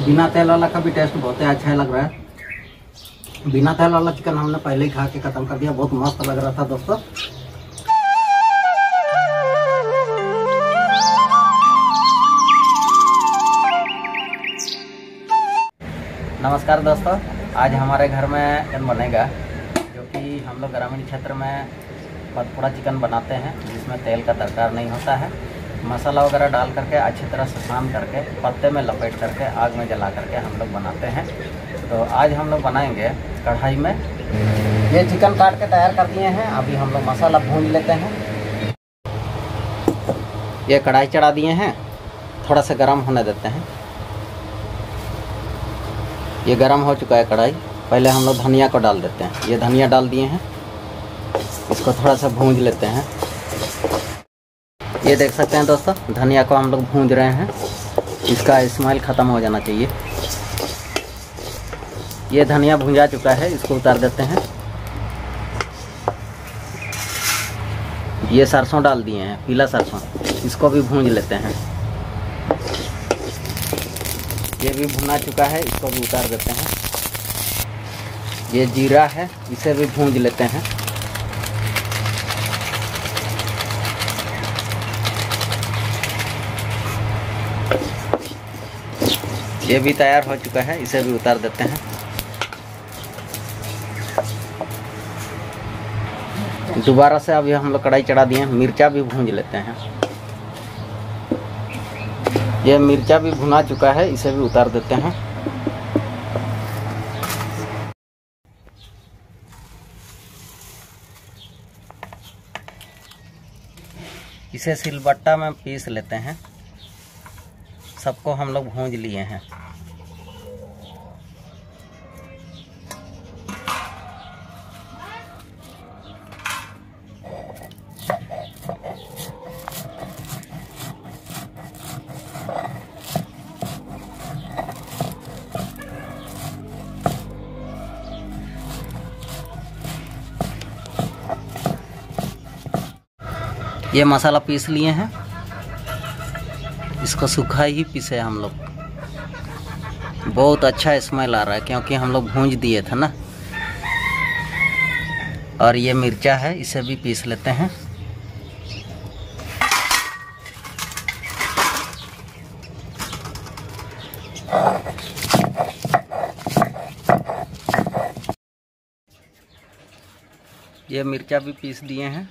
बिना तेल वाला का भी टेस्ट बहुत ही अच्छा लग रहा है। बिना तेल वाला चिकन हमने पहले ही खा के ख़त्म कर दिया, बहुत मस्त लग रहा था दोस्तों। नमस्कार दोस्तों, आज हमारे घर में चिकन बनेगा, जो कि हम लोग ग्रामीण क्षेत्र में पतपुड़ा चिकन बनाते हैं, जिसमें तेल का दरकार नहीं होता है। मसाला वगैरह डाल करके अच्छी तरह से सान करके पत्ते में लपेट करके आग में जला करके हम लोग बनाते हैं। तो आज हम लोग बनाएंगे कढ़ाई में। ये चिकन काट के तैयार कर दिए हैं, अभी हम लोग मसाला भून लेते हैं। ये कढ़ाई चढ़ा दिए हैं, थोड़ा सा गर्म होने देते हैं। ये गर्म हो चुका है कढ़ाई। पहले हम लोग धनिया को डाल देते हैं। ये धनिया डाल दिए हैं, इसको थोड़ा सा भूंज लेते हैं। ये देख सकते हैं दोस्तों, धनिया को हम लोग भूंज रहे हैं, इसका स्मेल ख़त्म हो जाना चाहिए। ये धनिया भुंजा चुका है, इसको उतार देते हैं। ये सरसों डाल दिए हैं, पीला सरसों, इसको भी भूंज लेते हैं। ये भी भुना चुका है, इसको भी उतार देते हैं। ये जीरा है, इसे भी भूंज लेते हैं। ये भी तैयार हो चुका है, इसे भी उतार देते हैं। दोबारा से अभी हम लोग कढ़ाई चढ़ा दिए हैं, मिर्चा भी भूंज लेते हैं। ये मिर्चा भी भुना चुका है, इसे भी उतार देते हैं। इसे सिलबट्टा में पीस लेते हैं। सबको हम लोग भूंज लिए हैं। ये मसाला पीस लिए हैं, इसको सूखा ही पीसे हम लोग। बहुत अच्छा स्मेल आ रहा है, क्योंकि हम लोग भूंज दिए थे ना। और ये मिर्चा है, इसे भी पीस लेते हैं। ये मिर्चा भी पीस दिए हैं।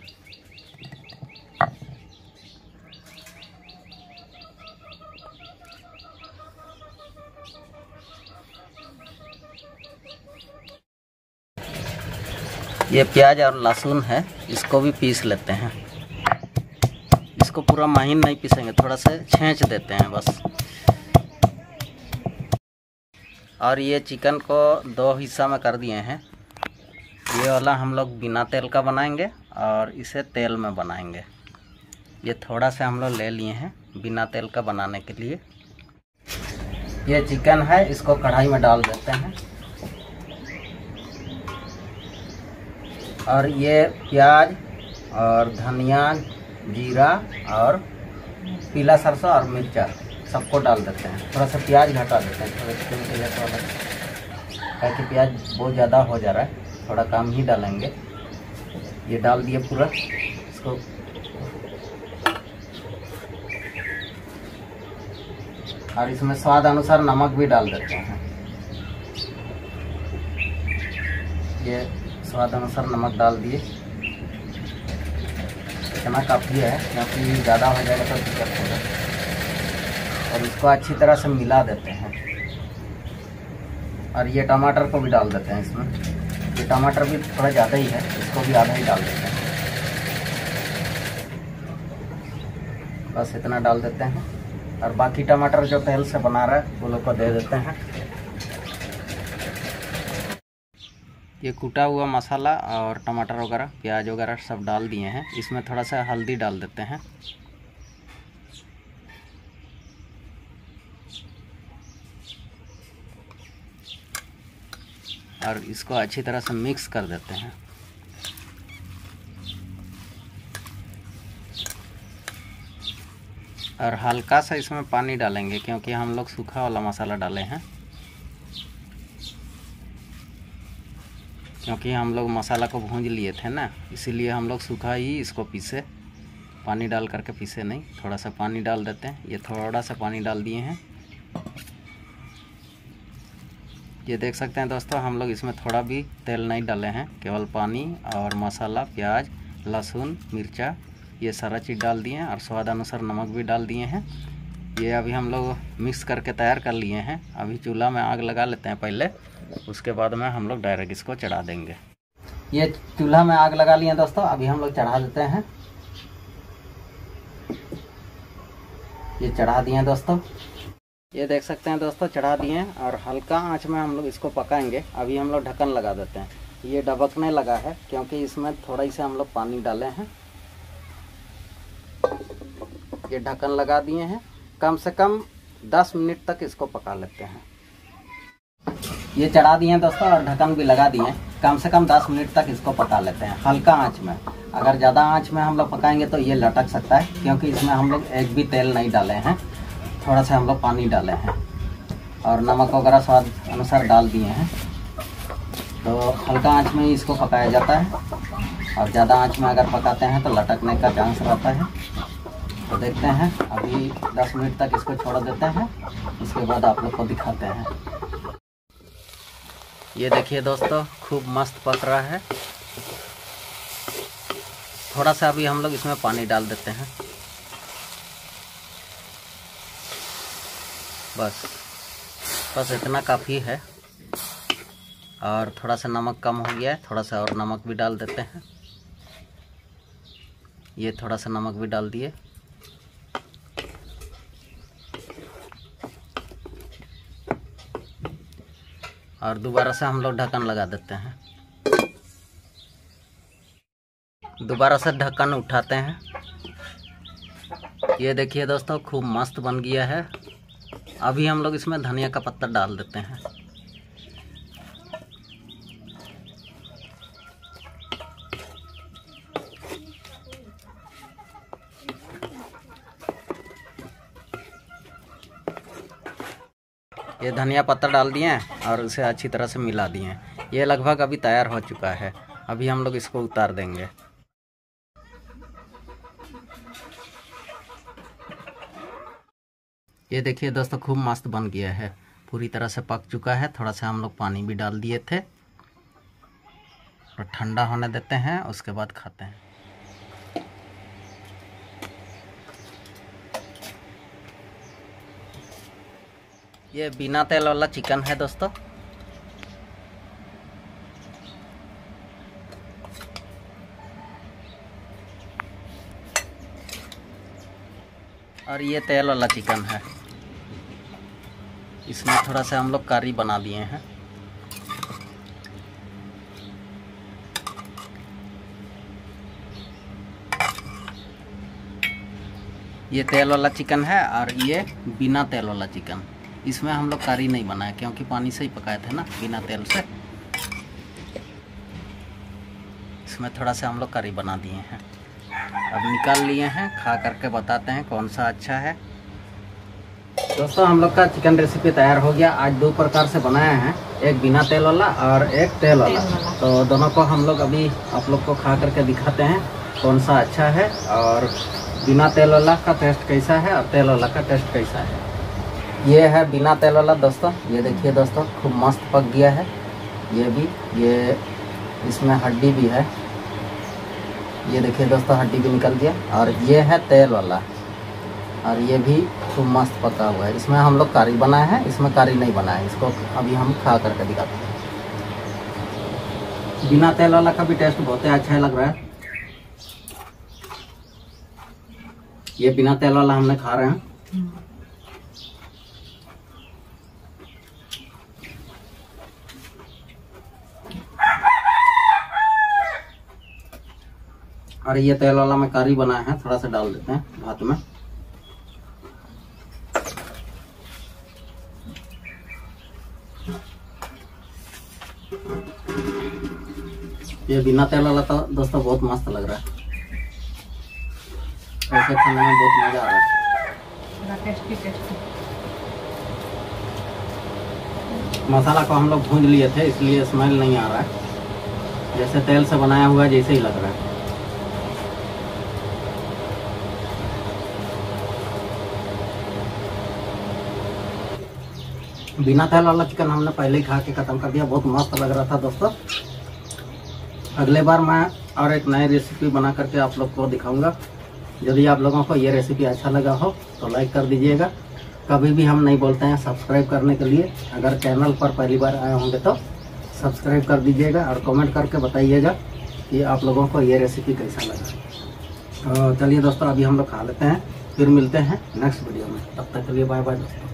ये प्याज और लहसुन है, इसको भी पीस लेते हैं। इसको पूरा महीन नहीं पीसेंगे, थोड़ा सा छेंच देते हैं बस। और ये चिकन को 2 हिस्सा में कर दिए हैं। ये वाला हम लोग बिना तेल का बनाएंगे और इसे तेल में बनाएंगे। ये थोड़ा सा हम लोग ले लिए हैं बिना तेल का बनाने के लिए। ये चिकन है, इसको कढ़ाई में डाल देते हैं। और ये प्याज और धनिया, जीरा और पीला सरसों और मिर्चा सबको डाल देते हैं। थोड़ा सा प्याज घटा देते हैं, थोड़ा चिकन के लिए थोड़ा, कि प्याज बहुत ज़्यादा हो जा रहा है, थोड़ा कम ही डालेंगे। ये डाल दिए पूरा इसको। और इसमें स्वाद अनुसार नमक भी डाल देते हैं। ये स्वाद अनुसार नमक डाल दिए, इतना काफ़ी है, क्योंकि ज़्यादा हो जाएगा तो दिक्कत होगा। और इसको अच्छी तरह से मिला देते हैं। और ये टमाटर को भी डाल देते हैं इसमें। ये टमाटर भी थोड़ा ज़्यादा ही है, इसको भी आधा ही डाल देते हैं। बस इतना डाल देते हैं। और बाकी टमाटर जो तेल से बना रहा है वो लोग को दे देते हैं। ये कूटा हुआ मसाला और टमाटर वगैरह, प्याज वगैरह सब डाल दिए हैं। इसमें थोड़ा सा हल्दी डाल देते हैं। और इसको अच्छी तरह से मिक्स कर देते हैं। और हल्का सा इसमें पानी डालेंगे क्योंकि हम लोग सूखा वाला मसाला डाले हैं, क्योंकि हम लोग मसाला को भूंज लिए थे ना, इसीलिए हम लोग सूखा ही इसको पीसे, पानी डाल करके पीसे नहीं। थोड़ा सा पानी डाल देते हैं। ये थोड़ा सा पानी डाल दिए हैं। ये देख सकते हैं दोस्तों, हम लोग इसमें थोड़ा भी तेल नहीं डाले हैं, केवल पानी और मसाला, प्याज, लहसुन, मिर्चा, ये सारा चीज़ डाल दिए हैं और स्वाद अनुसार नमक भी डाल दिए हैं। ये अभी हम लोग मिक्स करके तैयार कर लिए हैं। अभी चूल्हा में आग लगा लेते हैं पहले, उसके बाद में हम लोग डायरेक्ट इसको चढ़ा देंगे। ये चूल्हा में आग लगा लिए हैं दोस्तों, अभी हम लोग चढ़ा देते हैं। ये चढ़ा दिए हैं दोस्तों, ये देख सकते हैं दोस्तों, चढ़ा दिए हैं और हल्का आंच में हम लोग इसको पकाएंगे। अभी हम लोग ढक्कन लगा देते हैं। ये ढबकने लगा है क्योंकि इसमें थोड़ा ही से हम लोग पानी डाले हैं। ये ढक्कन लगा दिए हैं, कम से कम 10 मिनट तक इसको पका लेते हैं। ये चढ़ा दिए हैं दोस्तों और ढक्कन भी लगा दिए हैं। कम से कम 10 मिनट तक इसको पका लेते हैं हल्का आंच में। अगर ज़्यादा आंच में हम लोग पकाएंगे तो ये लटक सकता है, क्योंकि इसमें हम लोग एक भी तेल नहीं डाले हैं, थोड़ा सा हम लोग पानी डाले हैं और नमक वगैरह स्वाद अनुसार डाल दिए हैं। तो हल्का आंच में ही इसको पकाया जाता है, और ज़्यादा आंच में अगर पकाते हैं तो लटकने का चांस रहता है। तो देखते हैं, अभी 10 मिनट तक इसको छोड़ देते हैं, उसके बाद आप लोग को दिखाते हैं। ये देखिए दोस्तों, खूब मस्त पक रहा है। थोड़ा सा अभी हम लोग इसमें पानी डाल देते हैं, बस इतना काफ़ी है। और थोड़ा सा नमक कम हो गया है, थोड़ा सा और नमक भी डाल देते हैं। ये थोड़ा सा नमक भी डाल दिए। और दोबारा से हम लोग ढक्कन लगा देते हैं। दोबारा से ढक्कन उठाते हैं। ये देखिए दोस्तों, खूब मस्त बन गया है। अभी हम लोग इसमें धनिया का पत्ता डाल देते हैं। ये धनिया पत्ता डाल दिए हैं और उसे अच्छी तरह से मिला दिए हैं। ये लगभग अभी तैयार हो चुका है। अभी हम लोग इसको उतार देंगे। ये देखिए दोस्तों, खूब मस्त बन गया है, पूरी तरह से पक चुका है। थोड़ा सा हम लोग पानी भी डाल दिए थे और ठंडा होने देते हैं, उसके बाद खाते हैं। ये बिना तेल वाला चिकन है दोस्तों। और ये तेल वाला चिकन है। इसमें थोड़ा सा हम लोग करी बना दिए हैं। ये तेल वाला चिकन है और ये बिना तेल वाला चिकन। इसमें हम लोग करी नहीं बनाए क्योंकि पानी से ही पकाए थे ना, बिना तेल से। इसमें थोड़ा सा हम लोग करी बना दिए हैं। अब निकाल लिए हैं, खा करके बताते हैं कौन सा अच्छा है। दोस्तों, हम लोग का चिकन रेसिपी तैयार हो गया। आज 2 प्रकार से बनाए हैं, एक बिना तेल वाला और एक तेल वाला। तो दोनों को हम लोग अभी आप लोग को खा करके दिखाते हैं कौन सा अच्छा है, और बिना तेल वाला का टेस्ट कैसा है और तेल वाला का टेस्ट कैसा है। ये है बिना तेल वाला दोस्तों। ये देखिए दोस्तों, खूब मस्त पक गया है। ये भी, ये इसमें हड्डी भी है। ये देखिए दोस्तों, हड्डी भी निकल गया। और ये है तेल वाला, और ये भी खूब मस्त पका हुआ है। इसमें हम लोग करी बनाए हैं, इसमें करी नहीं बनाए। इसको अभी हम खा करके दिखाते हैं। बिना तेल वाला का भी टेस्ट बहुत ही अच्छा लग रहा है। ये बिना तेल वाला हमने खा रहे हैं। और ये तेल वाला में करी बनाया है, थोड़ा सा डाल देते हैं भात में। ये बिना तेल वाला तो दोस्तों बहुत मस्त लग रहा है, ऐसे खाने में बहुत मजा आ रहा है। Tasty tasty. मसाला को हम लोग भूंज लिए थे, इसलिए स्मेल नहीं आ रहा है, जैसे तेल से बनाया हुआ जैसे ही लग रहा है। बिना तेल वाला चिकन हमने पहले ही खा के ख़त्म कर दिया, बहुत मस्त लग रहा था दोस्तों। अगले बार मैं और एक नई रेसिपी बना करके आप लोग को दिखाऊंगा। यदि आप लोगों को ये रेसिपी अच्छा लगा हो तो लाइक कर दीजिएगा। कभी भी हम नहीं बोलते हैं सब्सक्राइब करने के लिए, अगर चैनल पर पहली बार आए होंगे तो सब्सक्राइब कर दीजिएगा और कमेंट करके बताइएगा कि आप लोगों को ये रेसिपी कैसा लगा। तो चलिए दोस्तों, अभी हम लोग खा लेते हैं, फिर मिलते हैं नेक्स्ट वीडियो में। तब तक के लिए बाय बाय दोस्तों।